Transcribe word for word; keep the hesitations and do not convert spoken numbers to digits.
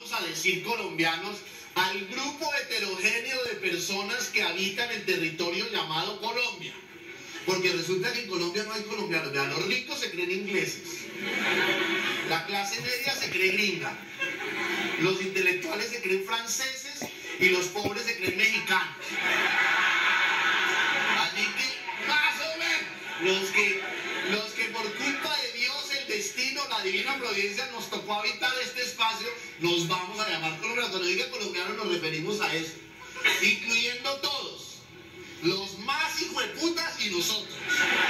a decir colombianos al grupo heterogéneo de personas que habitan el territorio llamado Colombia. Porque resulta que en Colombia no hay colombianos. Vean, los ricos se creen ingleses, la clase media se cree gringa, los intelectuales se creen franceses y los pobres se creen mexicanos. Así que, más o menos, los que, los que por culpa de Dios, el destino, la divina providencia nos tocó habitar este espacio, nos vamos a llamar colombianos. Cuando diga colombianos nos referimos a eso, incluyendo todos, los más hijueputas y nosotros.